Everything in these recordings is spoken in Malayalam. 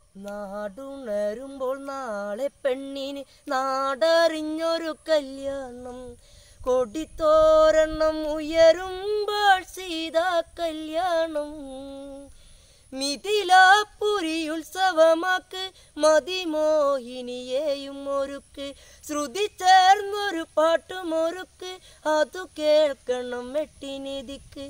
നാടുണരുമ്പോൾ നാളെ പെണ്ണിന് നാടറിഞ്ഞൊരു കല്യാണം. കൊടിത്തോരണം ഉയരുമ്പോൾ സീതാ കല്യാണം. മിഥിലാപുരി ഉത്സവമാക്ക് മതിമോഹിനിയെയും ഒരുക്ക്. ശ്രുതി ചേർന്നൊരു പാട്ടുമൊരുക്ക്, അതു കേൾക്കണം വെട്ടിനിധിക്ക്.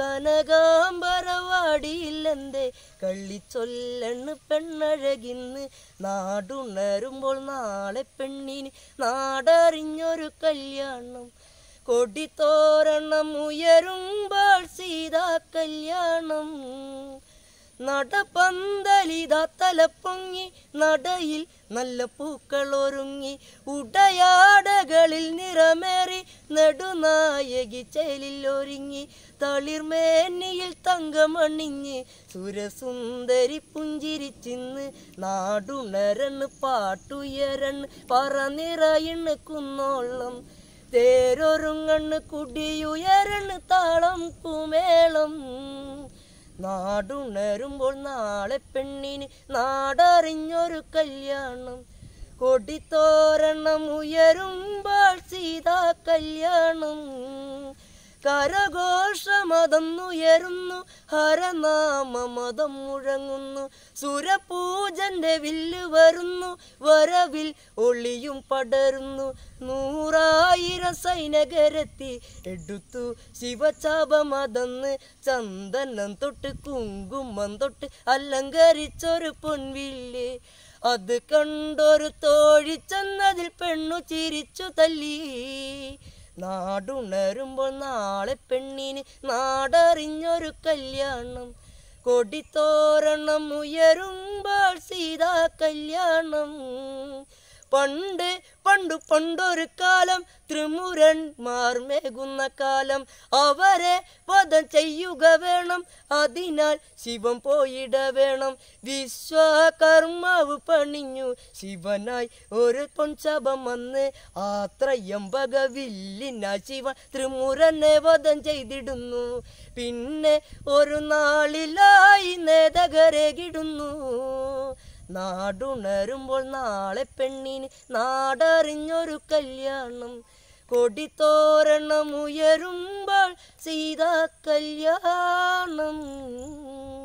കനകാംബരവാടിയില്ലെന്തേ കള്ളിച്ചൊല്ലണ് പെണ്ണഴകിന്ന്. നാടുണരുമ്പോൾ നാളെ പെണ്ണിന് നാടറിഞ്ഞൊരു കല്യാണം. കൊടിത്തോരണം ഉയരുമ്പോൾ സീതാ കല്യാണം. നടപന്തലിതാ തലപ്പൊങ്ങി, നടയിൽ നല്ല പൂക്കൾ ഒരുങ്ങി. ഉടയാടകളിൽ നിറമേറി നെടുനായകി ചേലിൽ ഒരുങ്ങി. തളിർമേനിയിൽ തങ്കമണിഞ്ഞ് സുരസുന്ദരി പുഞ്ചിരിച്ചിന്ന്. നാടുണരണ് പാട്ടുയരണ് പറനിറയണ് കുന്നോളം. തേരൊരുങ്ങണ് കുടിയുയരണ് താളം പൂമേളം. നാടുണരുമ്പോൾ നാളെ പെണ്ണിന് നാടറിഞ്ഞൊരു കല്യാണം. കൊടിത്തോരണം ഉയരുമ്പോൾ സീതാ കല്യാണം. കരഘോഷമതന്നുയരുന്നു, ഹരനാമമതം മുഴങ്ങുന്നു. സുരപൂജന്റെ വില്ല് വരുന്നു, വരവിൽ ഒളിയും പടരുന്നു. 100,000 സൈനികരെത്തി എടുത്തു ശിവചാപമതന്ന്. ചന്ദനം തൊട്ട് കുങ്കുമം തൊട്ട് അലങ്കരിച്ചൊരു പൊൻവില്ല്. അത് കണ്ടൊരു തോഴി ചെന്നതിൽ പെണ്ണു ചിരിച്ചു തല്ലി. നാടുണരുമ്പോൾ നാളെ പെണ്ണിന് നാടറിഞ്ഞൊരു കല്യാണം. കൊടിത്തോരണം ഉയരുമ്പോൾ സീതാ കല്യാണം. പണ്ട് പണ്ടു പണ്ടൊരു കാലം ത്രിമുരന്മാർ മേകുന്ന കാലം. അവരെ വധം ചെയ്യുക വേണം, അതിനാൽ ശിവൻ പോയിട വേണം. വിശ്വകർമാവ് പണിഞ്ഞു ശിവനായി ഒരു പൊൻശാപം വന്ന്. ആത്രയംബക വില്ലിനായി ശിവൻ ത്രിമുരനെ വധം ചെയ്തിടുന്നു. പിന്നെ ഒരു നാളിലായി നേതകരകിടുന്നു. നാടുണരുമ്പോൾ നാളെ പെണ്ണിന് നാടറിഞ്ഞൊരു കല്യാണം. കൊടിത്തോരണം ഉയരുമ്പോൾ സീതാ കല്യാണം.